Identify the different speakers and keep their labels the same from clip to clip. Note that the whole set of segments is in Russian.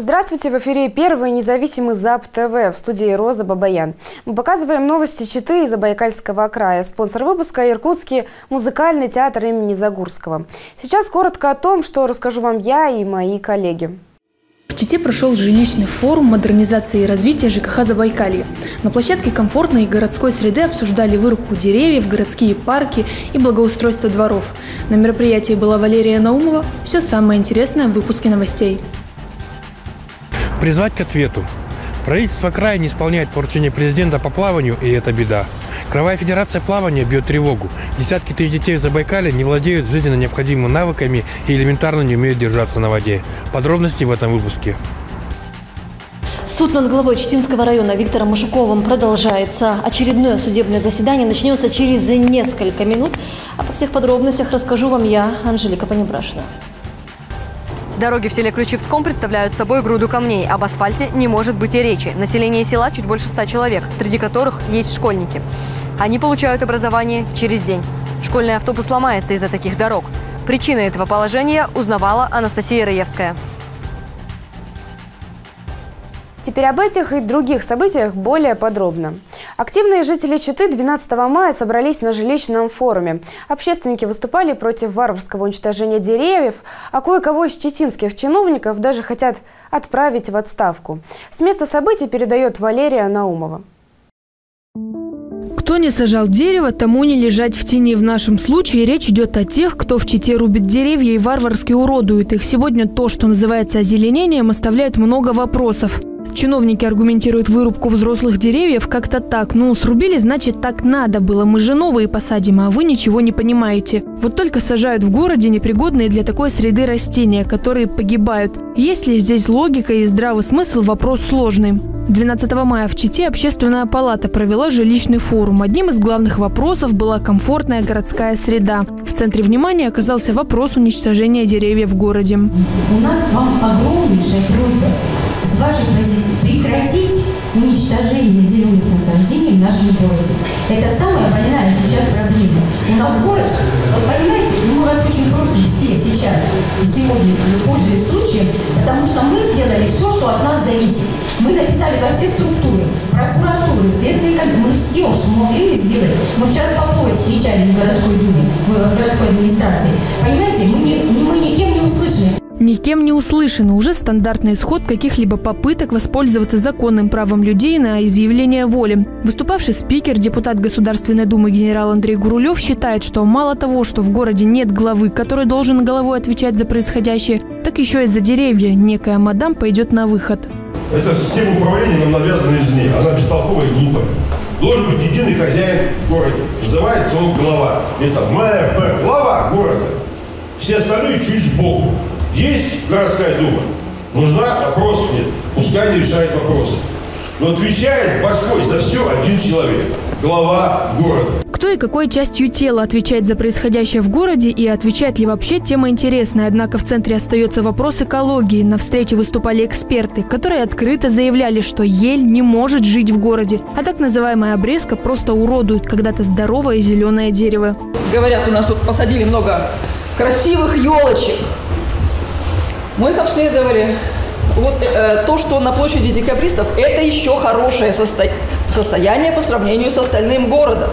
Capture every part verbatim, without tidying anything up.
Speaker 1: Здравствуйте, в эфире первый независимый ЗАП-ТВ, в студии Роза Бабаян. Мы показываем новости Читы и Забайкальского края. Спонсор выпуска – Иркутский музыкальный театр имени Загурского. Сейчас коротко о том, что расскажу вам я и мои коллеги.
Speaker 2: В Чите прошел жилищный форум модернизации и развития ЖКХ Забайкалья. На площадке комфортной городской среды обсуждали вырубку деревьев, городские парки и благоустройство дворов. На мероприятии была Валерия Наумова. Все самое интересное в выпуске новостей.
Speaker 3: Призвать к ответу. Правительство края не исполняет поручения президента по плаванию, и это беда. Краевая федерация плавания бьет тревогу. Десятки тысяч детей в Забайкалье не владеют жизненно необходимыми навыками и элементарно не умеют держаться на воде. Подробности в этом выпуске.
Speaker 4: Суд над главой Читинского района Виктором Машуковым продолжается. Очередное судебное заседание начнется через несколько минут. А по всех подробностях расскажу вам я, Анжелика Понебрашина.
Speaker 5: Дороги в селе Ключевском представляют собой груду камней. Об асфальте не может быть и речи. Население села чуть больше ста человек, среди которых есть школьники. Они получают образование через день. Школьный автобус ломается из-за таких дорог. Причины этого положения узнавала Анастасия Раевская.
Speaker 1: Теперь об этих и других событиях более подробно. Активные жители Читы двенадцатого мая собрались на жилищном форуме. Общественники выступали против варварского уничтожения деревьев, а кое-кого из читинских чиновников даже хотят отправить в отставку. С места событий передает Валерия Наумова.
Speaker 2: Кто не сажал дерево, тому не лежать в тени. В нашем случае речь идет о тех, кто в Чите рубит деревья и варварски уродует их. Сегодня то, что называется озеленением, оставляет много вопросов. Чиновники аргументируют вырубку взрослых деревьев как-то так. Ну, срубили, значит, так надо было. Мы же новые посадим, а вы ничего не понимаете. Вот только сажают в городе непригодные для такой среды растения, которые погибают. Есть ли здесь логика и здравый смысл – вопрос сложный. двенадцатого мая в Чите Общественная палата провела жилищный форум. Одним из главных вопросов была комфортная городская среда. В центре внимания оказался вопрос уничтожения деревьев в городе.
Speaker 6: У нас к вам огромнейшая просьба с вашей позиции прекратить уничтожение зеленых насаждений в нашем городе. Это самая больная сейчас проблема. У нас город, вот понимаете, мы вас очень просим все сейчас и сегодня, пользуясь случаем, потому что мы сделали все, что от нас зависит. Мы написали во все структуры, прокуратуры, следственные комиссии, мы все, что могли сделать. Мы вчера с Поповой встречались в городской думе, в городской администрации. Понимаете, мы, не, мы никем не услышаны.
Speaker 2: Никем не услышано. Уже стандартный исход каких-либо попыток воспользоваться законным правом людей на изъявление воли. Выступавший спикер, депутат Государственной Думы генерал Андрей Гурулев считает, что мало того, что в городе нет главы, который должен головой отвечать за происходящее, так еще и за деревья некая мадам пойдет на выход.
Speaker 7: Эта система управления нам навязана извне. Она бестолковая и глупая. Должен быть единый хозяин в городе. Называется он глава. Это мэр, глава города. Все остальные чуть сбоку. Есть городская дума, нужна, вопросов нет, пускай не решает вопросы. Но отвечает башкой за все один человек, глава города.
Speaker 2: Кто и какой частью тела отвечает за происходящее в городе и отвечает ли вообще, тема интересная. Однако в центре остается вопрос экологии. На встрече выступали эксперты, которые открыто заявляли, что ель не может жить в городе, а так называемая обрезка просто уродует когда-то здоровое зеленое дерево.
Speaker 8: Говорят, у нас тут посадили много красивых елочек. Мы их обследовали. Вот э, то, что на площади Декабристов, это еще хорошее состо... состояние по сравнению с остальным городом.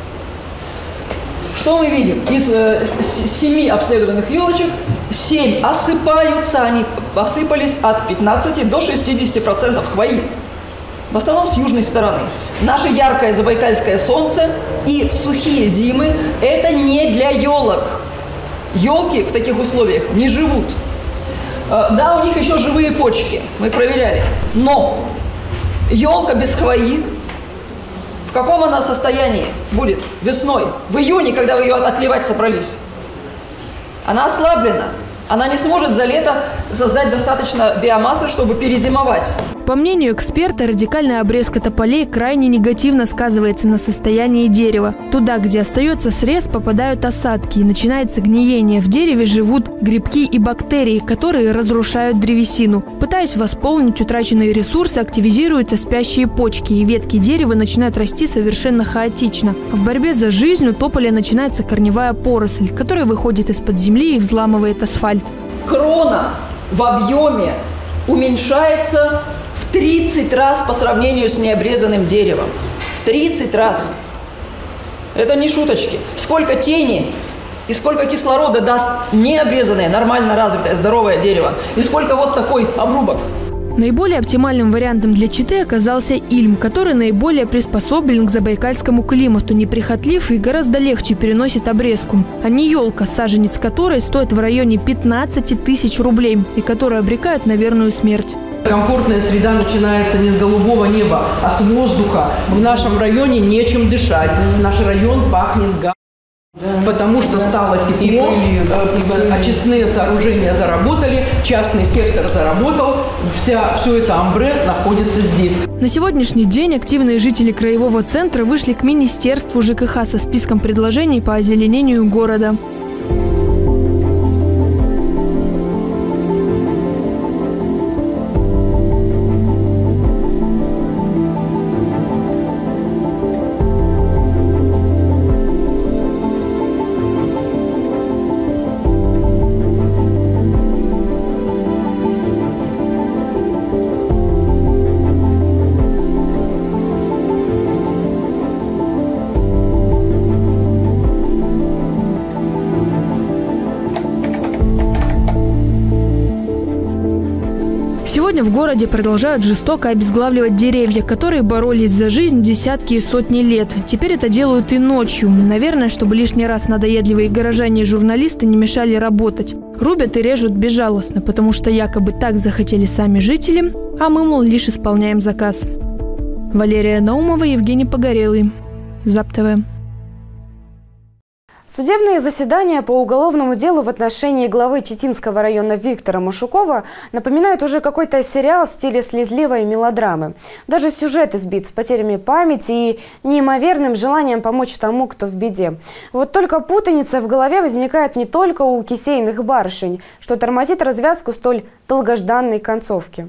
Speaker 8: Что мы видим? Из э, семи обследованных елочек семь осыпаются, они осыпались от пятнадцати до шестидесяти процентов хвои. В основном с южной стороны. Наше яркое забайкальское солнце и сухие зимы – это не для елок. Елки в таких условиях не живут. Да, у них еще живые почки, мы проверяли. Но елка без хвои, в каком она состоянии будет весной, в июне, когда вы ее отливать собрались? Она ослаблена. Она не сможет за лето создать достаточно биомассы, чтобы перезимовать.
Speaker 2: По мнению эксперта, радикальная обрезка тополей крайне негативно сказывается на состоянии дерева. Туда, где остается срез, попадают осадки и начинается гниение. В дереве живут грибки и бактерии, которые разрушают древесину. Пытаясь восполнить утраченные ресурсы, активизируются спящие почки, и ветки дерева начинают расти совершенно хаотично. В борьбе за жизнь у тополя начинается корневая поросль, которая выходит из-под земли и взламывает асфальт.
Speaker 8: Крона в объеме уменьшается в тридцать раз по сравнению с необрезанным деревом. В тридцать раз. Это не шуточки. Сколько тени и сколько кислорода даст необрезанное, нормально развитое, здоровое дерево. И сколько вот такой обрубок.
Speaker 2: Наиболее оптимальным вариантом для Читы оказался Ильм, который наиболее приспособлен к забайкальскому климату, неприхотлив и гораздо легче переносит обрезку. А не елка, саженец которой стоит в районе пятнадцати тысяч рублей и которая обрекает на верную смерть.
Speaker 9: Комфортная среда начинается не с голубого неба, а с воздуха. В нашем районе нечем дышать. Наш район пахнет газом. Потому что стало тепло, очистные сооружения заработали, частный сектор заработал, вся, все это амбре находится здесь.
Speaker 2: На сегодняшний день активные жители краевого центра вышли к Министерству ЖКХ со списком предложений по озеленению города. Сегодня в городе продолжают жестоко обезглавливать деревья, которые боролись за жизнь десятки и сотни лет. Теперь это делают и ночью. Наверное, чтобы лишний раз надоедливые горожане и журналисты не мешали работать. Рубят и режут безжалостно, потому что якобы так захотели сами жители, а мы, мол, лишь исполняем заказ. Валерия Наумова, Евгений Погорелый. ЗАП-ТВ.
Speaker 1: Судебные заседания по уголовному делу в отношении главы Читинского района Виктора Машукова напоминают уже какой-то сериал в стиле слезливой мелодрамы. Даже сюжет избит с потерями памяти и неимоверным желанием помочь тому, кто в беде. Вот только путаница в голове возникает не только у кисейных барышень, что тормозит развязку столь долгожданной концовки.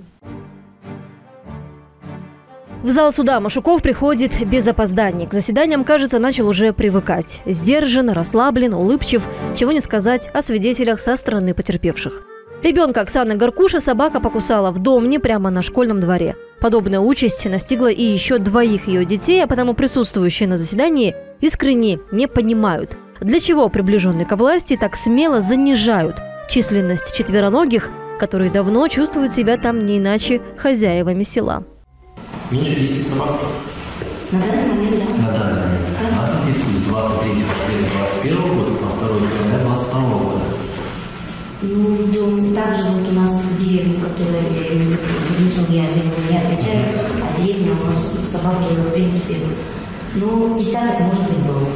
Speaker 4: В зал суда Машуков приходит без опозданий. К заседаниям, кажется, начал уже привыкать. Сдержан, расслаблен, улыбчив. Чего не сказать о свидетелях со стороны потерпевших. Ребенка Оксаны Горкуша собака покусала в домне прямо на школьном дворе. Подобная участь настигла и еще двоих ее детей, а потому присутствующие на заседании искренне не понимают, для чего приближенные ко власти так смело занижают численность четвероногих, которые давно чувствуют себя там не иначе хозяевами села.
Speaker 10: Меньше десяти собак?
Speaker 6: На данный момент, да.
Speaker 10: На данный момент. Да. Нас интересует с двадцать третьего апреля двадцать первого года по второго февраля двадцать второго года.
Speaker 6: Ну, также вот у нас в деревне, которая внизу я за него не отвечаю, а деревня у нас собаки, в принципе, ну, десяток, может быть, было.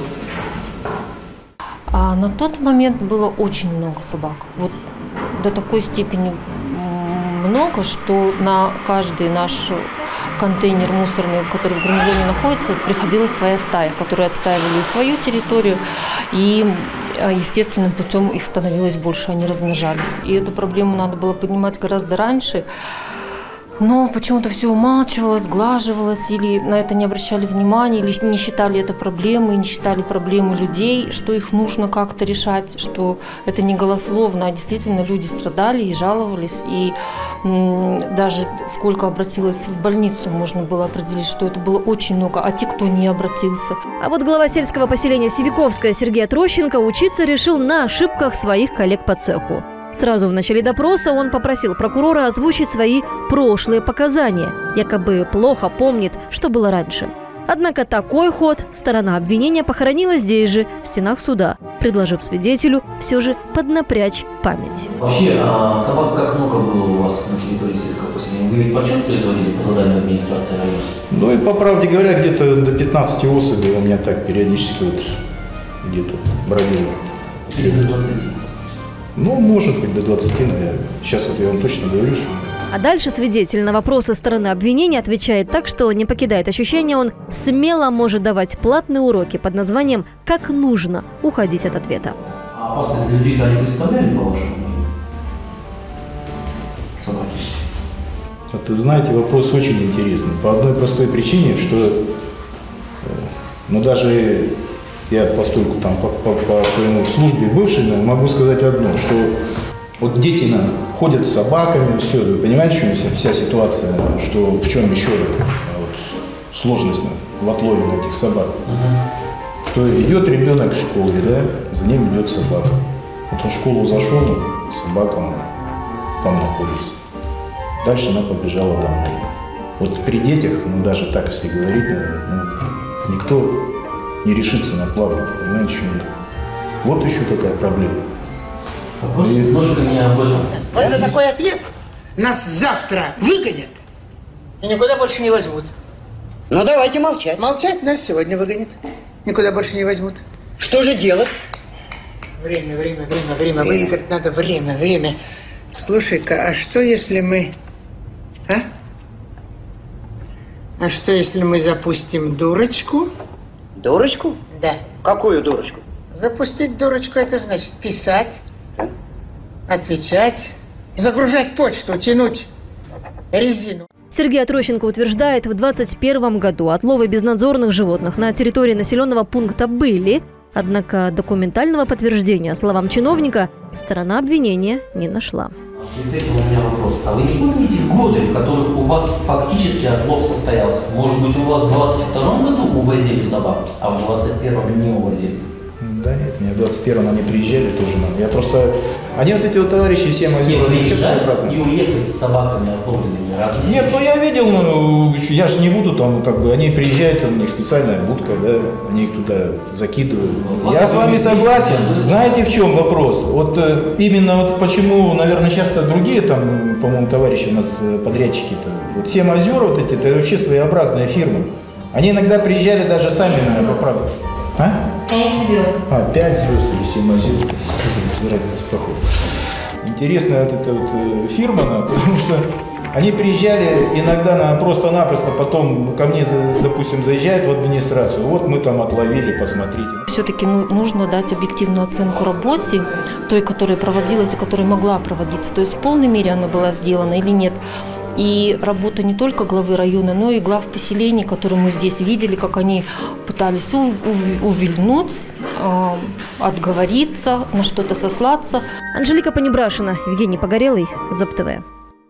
Speaker 11: А на тот момент было очень много собак. Вот до такой степени много, что на каждый наш контейнер мусорный, который в гарнизоне находится, приходилась своя стая, которая отстаивали свою территорию, и естественным путем их становилось больше, они размножались. И эту проблему надо было поднимать гораздо раньше, но почему-то все умалчивалось, сглаживалось, или на это не обращали внимания, или не считали это проблемой, не считали проблемы людей, что их нужно как-то решать, что это не голословно, а действительно люди страдали и жаловались. И м, даже сколько обратилось в больницу, можно было определить, что это было очень много, а те, кто не обратился.
Speaker 4: А вот глава сельского поселения Сибиковское Сергей Трощенко учиться решил на ошибках своих коллег по цеху. Сразу в начале допроса он попросил прокурора озвучить свои прошлые показания. Якобы плохо помнит, что было раньше. Однако такой ход сторона обвинения похоронила здесь же, в стенах суда, предложив свидетелю все же поднапрячь память.
Speaker 10: Вообще, а собак как много было у вас на территории сельского поселения? Вы ведь подсчет производили по заданию администрации района?
Speaker 12: Ну и по правде говоря, где-то до пятнадцати особей у меня так периодически вот где-то бродило.
Speaker 10: Или до двадцати?
Speaker 12: Ну, может быть, до двадцати, наверное. Сейчас вот я вам точно говорю, что...
Speaker 4: А дальше свидетель на вопросы стороны обвинения отвечает так, что не покидает ощущение, он смело может давать платные уроки под названием «Как нужно уходить от ответа».
Speaker 10: А опасность для людей да не представляли, по вашему мнению? Собаки.
Speaker 12: Вот, знаете, вопрос очень интересный. По одной простой причине, что ну, даже я, постольку там по, по, по своему службе бывшей, могу сказать одно, что Вот дети на, ходят с собаками, все, вы понимаете, что вся, вся ситуация, что в чем еще вот, сложность в отлове на этих собак. Uh-huh. Что идет ребенок в школе, да, за ним идет собака. Вот он в школу зашел, собака там находится. Дальше она побежала домой. Вот при детях, ну даже так, если говорить, ну, никто не решится на плавание, понимаете, что нет. Вот еще какая проблема.
Speaker 10: Вопрос немножко не об этом.
Speaker 13: Вот за такой ответ нас завтра выгонят и никуда больше не возьмут.
Speaker 14: Ну давайте молчать.
Speaker 13: Молчать нас сегодня выгонят. Никуда больше не возьмут.
Speaker 14: Что же делать?
Speaker 13: Время, время, время, время. Выиграть надо время, время. Слушай-ка, а что если мы... А? А что если мы запустим дурочку?
Speaker 14: Дурочку?
Speaker 13: Да.
Speaker 14: Какую дурочку?
Speaker 13: Запустить дурочку — это значит писать, отвечать, загружать почту, тянуть резину.
Speaker 4: Сергей Отрощенко утверждает, в двадцать первом году отловы безнадзорных животных на территории населенного пункта были, однако документального подтверждения словам чиновника сторона обвинения не нашла.
Speaker 10: В связи с этим у меня вопрос. А вы не помните годы, в которых у вас фактически отлов состоялся? Может быть, у вас в двадцать втором году увозили собак, а в двадцать первом не увозили?
Speaker 12: Да нет, мне в двадцать первом они приезжали тоже нам. Я просто... Они вот эти вот товарищи семь озер...
Speaker 10: Нет, приезжать и уехать с собаками отловленными разные.
Speaker 12: Нет, ну я видел, ну, я же не буду там, как бы, они приезжают, там у них специальная будка, да, они их туда закидывают. Вот я с вами согласен. Знаете, в чем вопрос? Вот э, именно вот почему, наверное, часто другие там, по-моему, товарищи у нас подрядчики-то, вот семь озер вот эти, это вообще своеобразная фирма. Они иногда приезжали даже сами, наверное, по правду. А?
Speaker 6: Пять звезд.
Speaker 12: А, пять звезд или семь озер. Разница, походу. Интересная вот эта вот фирма, потому что они приезжали иногда на просто-напросто, потом ко мне, допустим, заезжают в администрацию. Вот мы там отловили, посмотрите.
Speaker 11: Все-таки нужно дать объективную оценку работе, той, которая проводилась и которая могла проводиться. То есть в полной мере она была сделана или нет. И работа не только главы района, но и глав поселений, которые мы здесь видели, как они пытались увильнуть, э, отговориться, на что-то сослаться.
Speaker 4: Анжелика Понебрашина, Евгений Погорелый, ЗапТВ.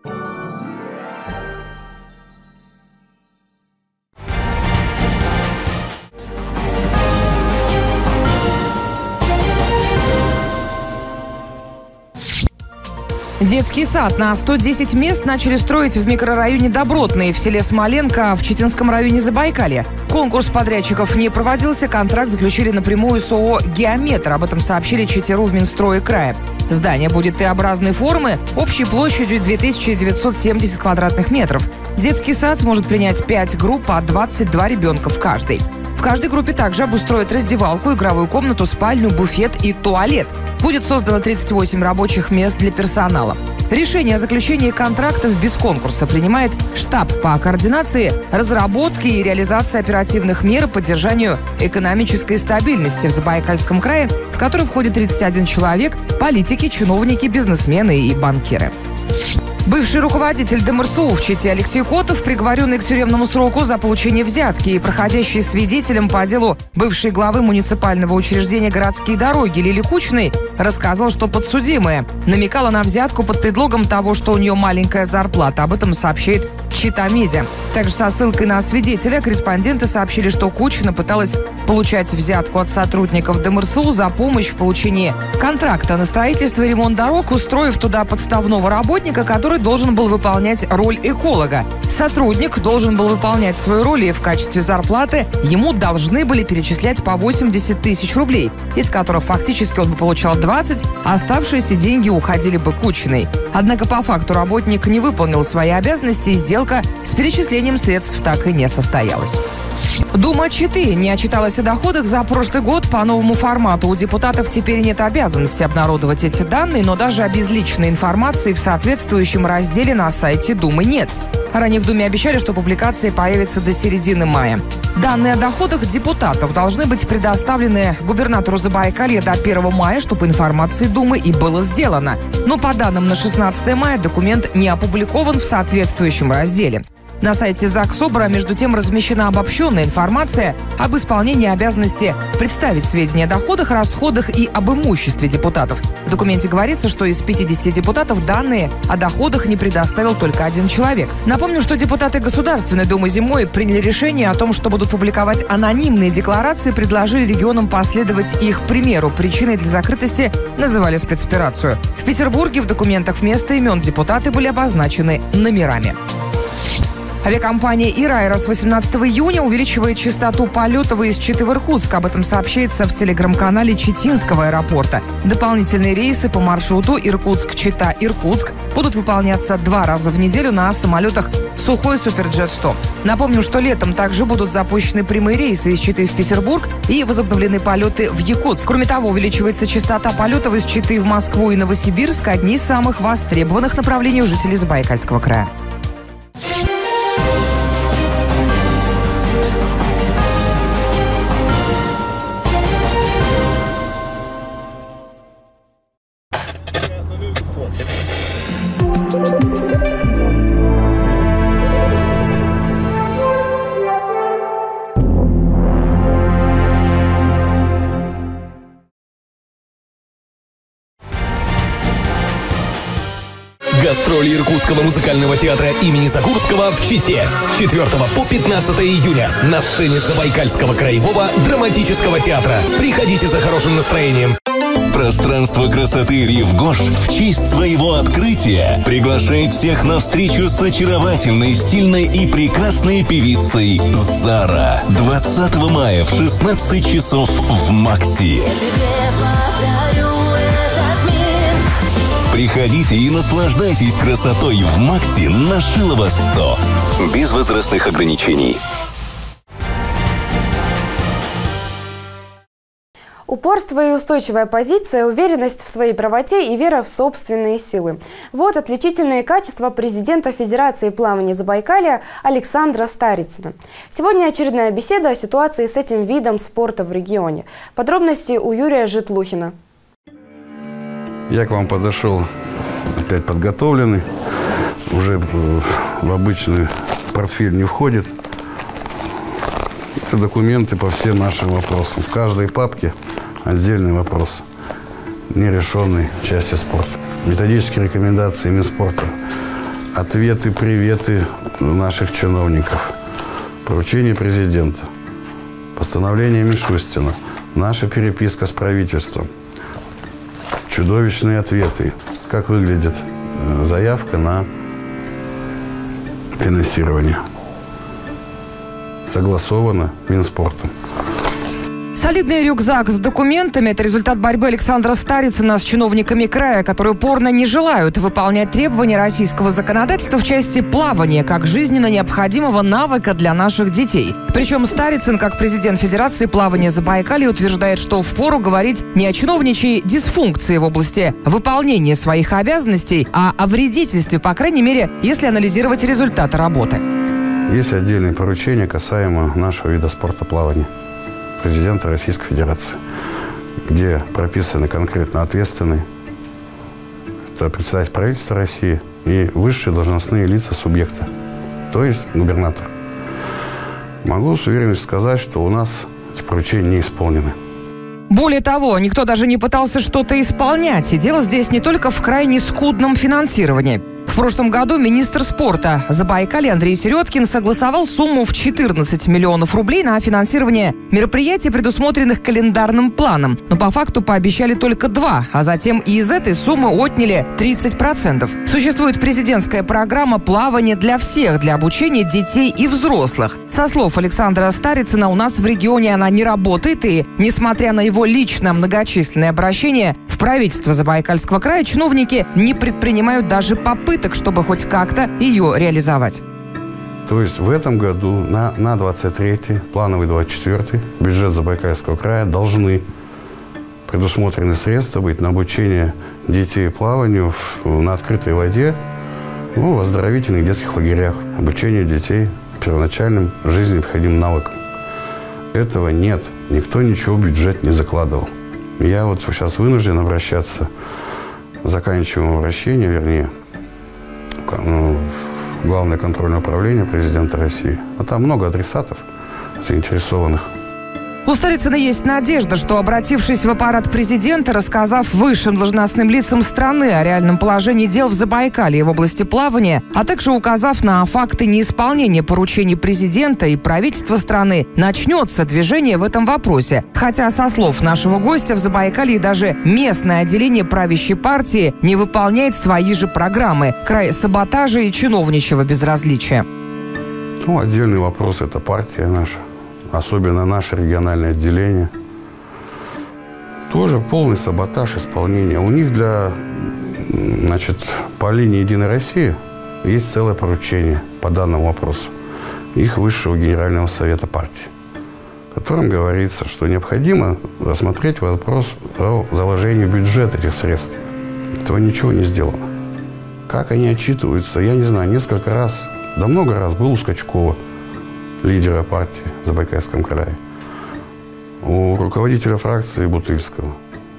Speaker 15: Детский сад на сто десять мест начали строить в микрорайоне Добротный в селе Смоленко в Читинском районе Забайкалья. Конкурс подрядчиков не проводился, контракт заключили напрямую с ООО «Геометр». Об этом сообщили Читеру в Минстрое края. Здание будет Т-образной формы, общей площадью две тысячи девятьсот семьдесят квадратных метров. Детский сад сможет принять пять групп по двадцать два ребенка в каждой. В каждой группе также обустроят раздевалку, игровую комнату, спальню, буфет и туалет. Будет создано тридцать восемь рабочих мест для персонала. Решение о заключении контрактов без конкурса принимает штаб по координации, разработке и реализации оперативных мер по поддержанию экономической стабильности в Забайкальском крае, в который входит тридцать один человек, политики, чиновники, бизнесмены и банкиры. Бывший руководитель ДМРСУ в Чите Алексей Котов, приговоренный к тюремному сроку за получение взятки и проходящий свидетелем по делу бывшей главы муниципального учреждения «Городские дороги» Лили Кучиной, рассказал, что подсудимая намекала на взятку под предлогом того, что у нее маленькая зарплата. Об этом сообщает Чита Медиа. Также со ссылкой на свидетеля корреспонденты сообщили, что Кучина пыталась получать взятку от сотрудников ДМРСУ за помощь в получении контракта на строительство и ремонт дорог, устроив туда подставного работника, который должен был выполнять роль эколога. Сотрудник должен был выполнять свою роль, и в качестве зарплаты ему должны были перечислять по восемьдесят тысяч рублей, из которых фактически он бы получал двадцать, а оставшиеся деньги уходили бы Кучиной. Однако по факту работник не выполнил свои обязанности, и сделка с перечислением средств так и не состоялась. Дума Читы не отчиталась о доходах за прошлый год по новому формату. У депутатов теперь нет обязанности обнародовать эти данные, но даже безличной информации в соответствующем разделе на сайте Думы нет. Ранее в Думе обещали, что публикация появится до середины мая. Данные о доходах депутатов должны быть предоставлены губернатору Забайкалья до первого мая, чтобы информацией Думы и было сделано. Но по данным на шестнадцатое мая документ не опубликован в соответствующем разделе. На сайте Заксобра, между тем, размещена обобщенная информация об исполнении обязанности представить сведения о доходах, расходах и об имуществе депутатов. В документе говорится, что из пятидесяти депутатов данные о доходах не предоставил только один человек. Напомню, что депутаты Государственной Думы зимой приняли решение о том, что будут публиковать анонимные декларации, предложили регионам последовать их примеру. Причиной для закрытости называли спецоперацию. В Петербурге в документах вместо имен депутаты были обозначены номерами. Авиакомпания «Ирайра» с восемнадцатого июня увеличивает частоту полетов из Читы в Иркутск. Об этом сообщается в телеграм-канале Читинского аэропорта. Дополнительные рейсы по маршруту Иркутск-Чита-Иркутск будут выполняться два раза в неделю на самолетах Сухой Суперджет сто. Напомню, что летом также будут запущены прямые рейсы из Читы в Петербург и возобновлены полеты в Якутск. Кроме того, увеличивается частота полетов из Читы в Москву и Новосибирск, одни из самых востребованных направлений у жителей Забайкальского края.
Speaker 16: Гастроли Иркутского музыкального театра имени Загурского в Чите с четвёртого по пятнадцатое июня на сцене Забайкальского краевого драматического театра. Приходите за хорошим настроением.
Speaker 17: Пространство красоты Ривгош в честь своего открытия приглашает всех на встречу с очаровательной, стильной и прекрасной певицей Зара. двадцатого мая в шестнадцать часов в Макси. Приходите и наслаждайтесь красотой в Макси на Шилова сто. Без возрастных ограничений.
Speaker 1: Упорство и устойчивая позиция, уверенность в своей правоте и вера в собственные силы. Вот отличительные качества президента Федерации плавания Забайкалья Александра Старицына. Сегодня очередная беседа о ситуации с этим видом спорта в регионе. Подробности у Юрия Житлухина.
Speaker 18: Я к вам подошел опять подготовленный, уже в обычный портфель не входит. Это документы по всем нашим вопросам. В каждой папке отдельный вопрос, нерешенный в части спорта. Методические рекомендации Минспорта, ответы, приветы наших чиновников, поручение президента, постановление Мишустина, наша переписка с правительством. Чудовищные ответы. Как выглядит заявка на финансирование. Согласовано Минспортом.
Speaker 15: Солидный рюкзак с документами – это результат борьбы Александра Старицына с чиновниками края, которые упорно не желают выполнять требования российского законодательства в части плавания как жизненно необходимого навыка для наших детей. Причем Старицын, как президент Федерации плавания Забайкалья, утверждает, что впору говорить не о чиновничьей дисфункции в области выполнения своих обязанностей, а о вредительстве, по крайней мере, если анализировать результаты работы.
Speaker 18: Есть отдельные поручения касаемо нашего вида спорта плавания президента Российской Федерации, где прописаны конкретно ответственные. Это председатель правительства России и высшие должностные лица субъекта, то есть губернатор. Могу с уверенностью сказать, что у нас эти поручения не исполнены.
Speaker 15: Более того, никто даже не пытался что-то исполнять. И дело здесь не только в крайне скудном финансировании. В прошлом году министр спорта Забайкалья Андрей Середкин согласовал сумму в четырнадцать миллионов рублей на финансирование мероприятий, предусмотренных календарным планом. Но по факту пообещали только два, а затем и из этой суммы отняли тридцать процентов. Существует президентская программа «Плавание для всех» для обучения детей и взрослых. Со слов Александра Старицына, у нас в регионе она не работает, и, несмотря на его лично многочисленные обращения в правительство Забайкальского края, чиновники не предпринимают даже попыток, чтобы хоть как-то ее реализовать.
Speaker 18: То есть в этом году на, на двадцать третий, плановый двадцать четвёртый бюджет Забайкальского края должны предусмотрены средства быть на обучение детей плаванию в, на открытой воде, ну, в оздоровительных детских лагерях, обучение детей первоначальным жизненно необходимым навыкам. Этого нет. Никто ничего в бюджет не закладывал. Я вот сейчас вынужден обращаться, заканчиваем обращение, вернее, Главное контрольное управление президента России. А там много адресатов заинтересованных.
Speaker 15: У Старицына есть надежда, что, обратившись в аппарат президента, рассказав высшим должностным лицам страны о реальном положении дел в Забайкалье в области плавания, а также указав на факты неисполнения поручений президента и правительства страны, начнется движение в этом вопросе. Хотя, со слов нашего гостя, в Забайкалье даже местное отделение правящей партии не выполняет свои же программы. Край саботажа и чиновничьего безразличия.
Speaker 18: Ну, отдельный вопрос – это партия наша. Особенно наше региональное отделение. Тоже полный саботаж исполнения. У них для, значит, по линии «Единой России» есть целое поручение по данному вопросу их высшего генерального совета партии, в котором говорится, что необходимо рассмотреть вопрос о заложении в бюджет этих средств. Этого ничего не сделано. Как они отчитываются, я не знаю, несколько раз, да много раз был у Скачкова, лидера партии в Забайкальском крае, у руководителя фракции Бутыльского,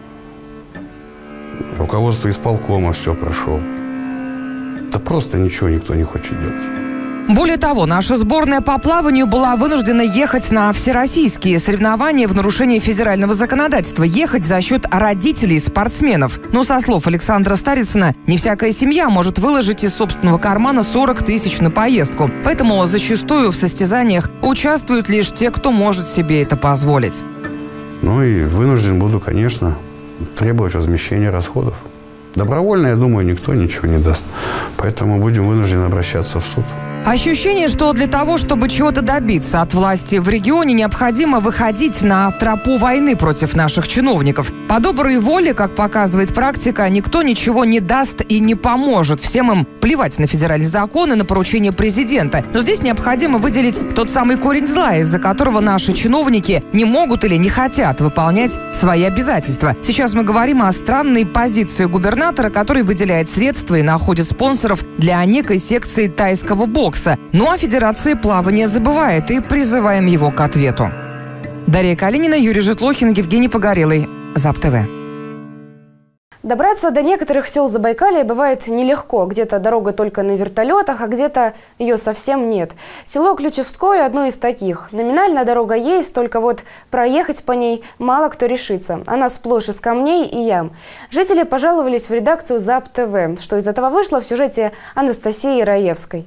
Speaker 18: руководство исполкома все прошел. Да просто ничего никто не хочет делать.
Speaker 15: Более того, наша сборная по плаванию была вынуждена ехать на всероссийские соревнования в нарушении федерального законодательства, ехать за счет родителей спортсменов. Но, со слов Александра Старицына, не всякая семья может выложить из собственного кармана сорок тысяч на поездку. Поэтому зачастую в состязаниях участвуют лишь те, кто может себе это позволить.
Speaker 18: Ну и вынужден буду, конечно, требовать возмещения расходов. Добровольно, я думаю, никто ничего не даст. Поэтому будем вынуждены обращаться в суд.
Speaker 15: Ощущение, что для того, чтобы чего-то добиться от власти в регионе, необходимо выходить на тропу войны против наших чиновников. По доброй воле, как показывает практика, никто ничего не даст и не поможет. Всем им плевать на федеральный закон и на поручение президента. Но здесь необходимо выделить тот самый корень зла, из-за которого наши чиновники не могут или не хотят выполнять свои обязательства. Сейчас мы говорим о странной позиции губернатора, который выделяет средства и находит спонсоров для некой секции тайского бокса. Ну а Федерация плавания забывает, и призываем его к ответу. Дарья Калинина, Юрий Житлохин, Евгений Погорелый. ЗапТВ.
Speaker 1: Добраться до некоторых сел Забайкалья бывает нелегко. Где-то дорога только на вертолетах, а где-то ее совсем нет. Село Ключевское – одно из таких. Номинально дорога есть, только вот проехать по ней мало кто решится. Она сплошь из камней и ям. Жители пожаловались в редакцию ЗапТВ. Что из этого вышло, в сюжете Анастасии Раевской.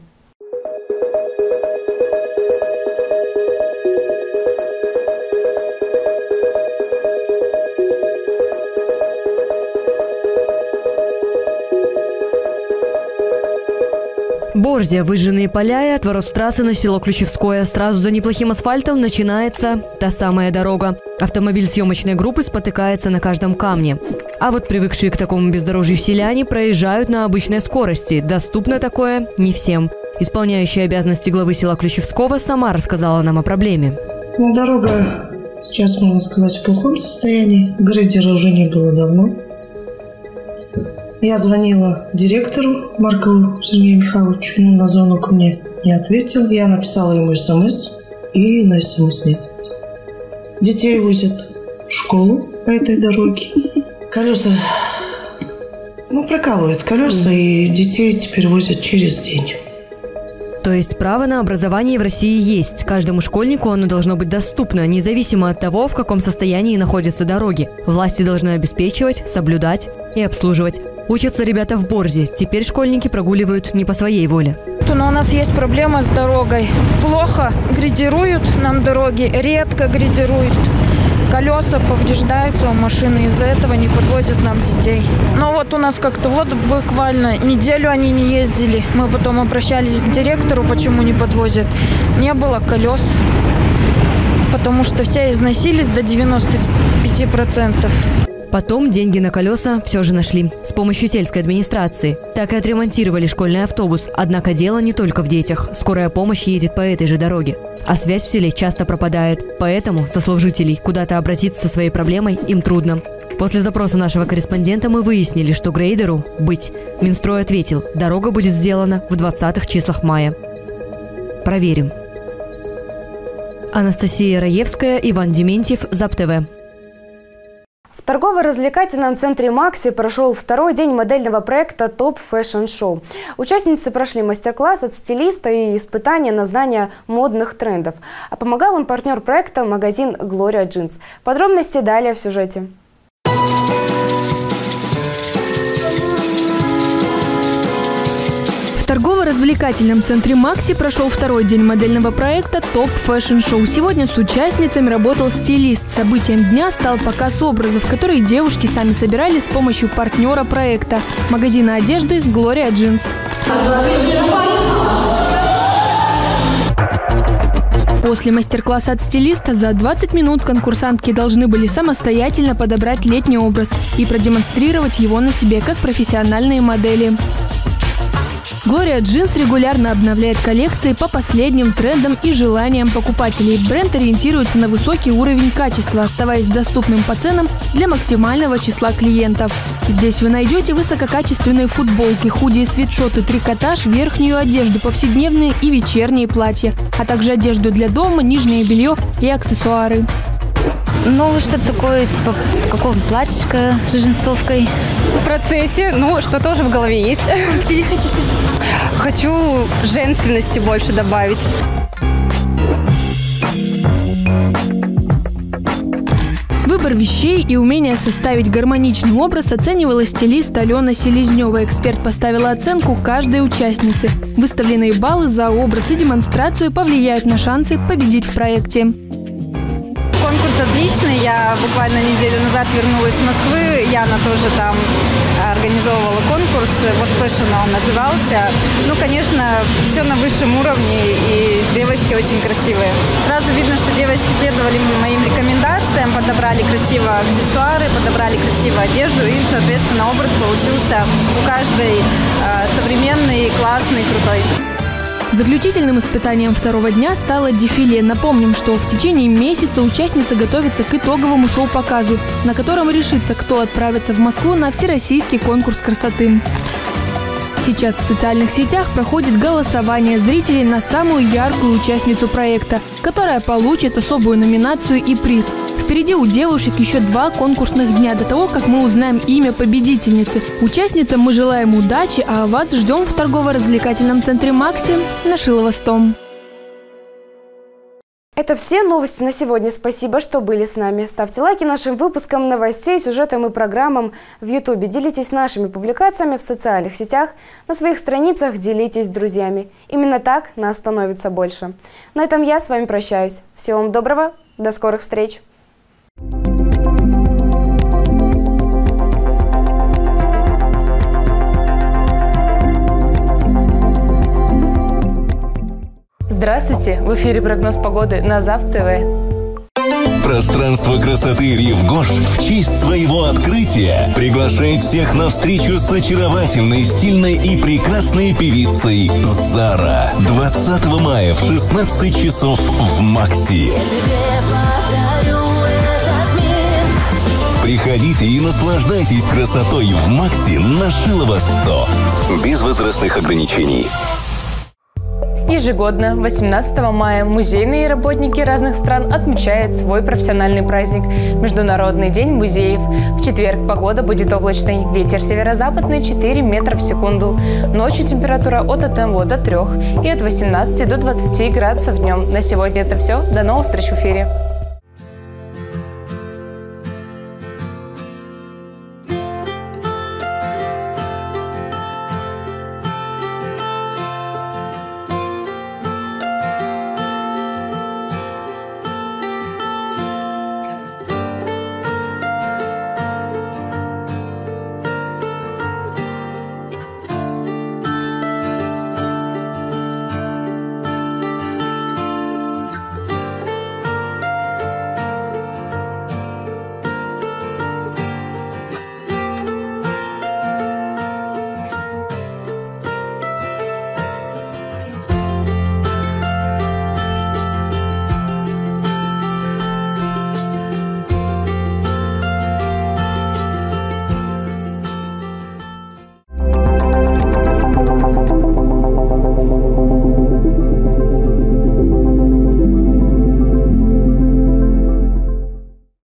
Speaker 19: Борзя, выжженные поля и от ворот с трассы на село Ключевское. Сразу за неплохим асфальтом начинается та самая дорога. Автомобиль съемочной группы спотыкается на каждом камне. А вот привыкшие к такому бездорожью селяне проезжают на обычной скорости. Доступно такое не всем. Исполняющая обязанности главы села Ключевского сама рассказала нам о проблеме.
Speaker 20: Ну, дорога сейчас, можно сказать, в плохом состоянии. Грейдера уже не было давно. Я звонила директору Маркову Сергею Михайловичу, но на звонок мне не ответил. Я написала ему смс, и на смс не ответил. Детей возят в школу по этой дороге. Колеса, ну, прокалывают колеса, и детей теперь возят через день.
Speaker 19: То есть право на образование в России есть. Каждому школьнику оно должно быть доступно, независимо от того, в каком состоянии находятся дороги. Власти должны обеспечивать, соблюдать и обслуживать. Учатся ребята в Борзе. Теперь школьники прогуливают не по своей воле.
Speaker 21: Но у нас есть проблема с дорогой. Плохо грейдируют нам дороги, редко грейдируют. Колеса повреждаются у машины, из-за этого не подвозят нам детей. Но вот у нас как-то вот буквально неделю они не ездили. Мы потом обращались к директору, почему не подвозят. Не было колес, потому что все износились до девяноста пяти процентов.
Speaker 19: Потом деньги на колеса все же нашли. С помощью сельской администрации. Так и отремонтировали школьный автобус. Однако дело не только в детях. Скорая помощь едет по этой же дороге. А связь в селе часто пропадает. Поэтому, со слов жителей, куда-то обратиться со своей проблемой им трудно. После запроса нашего корреспондента мы выяснили, что грейдеру быть. Минстрой ответил, дорога будет сделана в двадцатых числах мая. Проверим.
Speaker 2: Анастасия Раевская, Иван Дементьев, ЗапТВ.
Speaker 1: В торгово-развлекательном центре «Макси» прошел второй день модельного проекта «Топ Фэшн Шоу». Участницы прошли мастер-класс от стилиста и испытания на знание модных трендов. А помогал им партнер проекта магазин «Глория Джинс». Подробности далее в сюжете.
Speaker 2: В торгово-развлекательном центре «Макси» прошел второй день модельного проекта «Топ Фэшн Шоу». Сегодня с участницами работал стилист. Событием дня стал показ образов, которые девушки сами собирали с помощью партнера проекта – магазина одежды «Глория Джинс». После мастер-класса от стилиста за двадцать минут конкурсантки должны были самостоятельно подобрать летний образ и продемонстрировать его на себе как профессиональные модели. Глория Джинс регулярно обновляет коллекции по последним трендам и желаниям покупателей. Бренд ориентируется на высокий уровень качества, оставаясь доступным по ценам для максимального числа клиентов. Здесь вы найдете высококачественные футболки, худи и свитшоты, трикотаж, верхнюю одежду, повседневные и вечерние платья, а также одежду для дома, нижнее белье и аксессуары.
Speaker 3: Ну, что-то такое, типа, какого платьишка с джинсовкой.
Speaker 22: В процессе, ну, что-то уже в голове есть. В каком стиле хотите? Хочу женственности больше добавить.
Speaker 2: Выбор вещей и умение составить гармоничный образ оценивала стилист Алена Селезнева. Эксперт поставила оценку каждой участнице. Выставленные баллы за образ и демонстрацию повлияют на шансы победить в проекте.
Speaker 22: Конкурс отличный. Я буквально неделю назад вернулась из Москвы. Яна тоже там организовывала конкурс. Вот Fashion он назывался. Ну, конечно, все на высшем уровне, и девочки очень красивые. Сразу видно, что девочки следовали моим рекомендациям, подобрали красиво аксессуары, подобрали красиво одежду, и, соответственно, образ получился у каждой э, современный, классный, крутой.
Speaker 2: Заключительным испытанием второго дня стало дефиле. Напомним, что в течение месяца участницы готовятся к итоговому шоу-показу, на котором решится, кто отправится в Москву на всероссийский конкурс красоты. Сейчас в социальных сетях проходит голосование зрителей на самую яркую участницу проекта, которая получит особую номинацию и приз. Впереди у девушек еще два конкурсных дня до того, как мы узнаем имя победительницы. Участницам мы желаем удачи, а вас ждем в торгово-развлекательном центре «Макси» на Шилова сто.
Speaker 1: Это все новости на сегодня. Спасибо, что были с нами. Ставьте лайки нашим выпускам новостей, сюжетам и программам в Ютубе. Делитесь нашими публикациями в социальных сетях. На своих страницах делитесь с друзьями. Именно так нас становится больше. На этом я с вами прощаюсь. Всего вам доброго. До скорых встреч.
Speaker 23: Здравствуйте! В эфире прогноз погоды на ЗАП-ТВ.
Speaker 17: Пространство красоты Рив Гош в честь своего открытия приглашает всех на встречу с очаровательной, стильной и прекрасной певицей Зара. двадцатого мая в шестнадцать часов в Макси. Приходите и наслаждайтесь красотой в Макси на Шилова сто. Без возрастных ограничений.
Speaker 23: Ежегодно, восемнадцатого мая, музейные работники разных стран отмечают свой профессиональный праздник – Международный день музеев. В четверг погода будет облачной, ветер северо-западный четыре метра в секунду. Ночью температура от одного до трёх и от восемнадцати до двадцати градусов днем. На сегодня это все. До новых встреч в эфире.